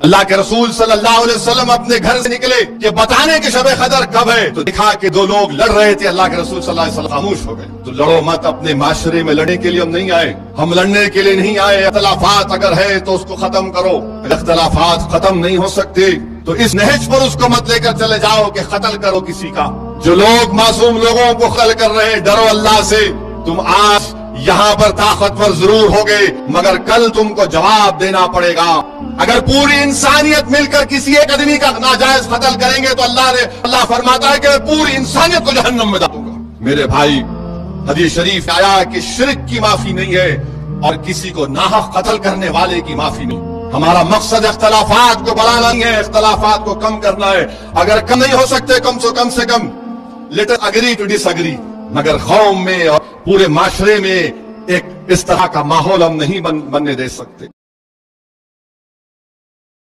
اللہ کے رسول صلی اللہ علیہ وسلم اپنے گھر سے نکلے کہ بتانے کہ شب قدر کب ہے، تو دیکھا کہ دو لوگ لڑ رہے تھے، اللہ کے رسول صلی اللہ علیہ وسلم خاموش ہو گئے۔ تو لڑو مت، اپنے معاشرے میں لڑنے کے لیے ہم نہیں آئے، ہم لڑنے کے لیے نہیں آئے، اختلافات اگر ہے تو اس کو ختم کرو، اختلافات ختم نہیں ہو سکتے تو اس نہج پر اس کو مت لے کر چلے جاؤ کہ قتل کرو کسی کا۔ جو لوگ معصوم لوگوں کو قتل کر رہے، ڈرو اللہ سے، تم آج یہاں پر طاقتور ضرور ہوگے مگر کل تم کو جواب دینا پڑے گا۔ اگر پوری انسانیت مل کر کسی ایک آدمی کا ناجائز قتل کریں گے تو اللہ فرماتا ہے کہ میں پوری انسانیت کو جہنم میں ڈالوں گا۔ میرے بھائی، حدیث شریف میں آیا کہ شرک کی معافی نہیں ہے اور کسی کو ناحق قتل کرنے والے کی معافی نہیں۔ ہمارا مقصد اختلافات کو بڑھانا نہیں ہے، اختلافات کو کم کرنا ہے۔ اگر کم نہیں ہو سکتے کم سے کم let us agree to disagree, مگر قوم میں اور پورے معاشرے میں ایک اس طرح کا ماحول ہم نہیں بننے دے سکتے۔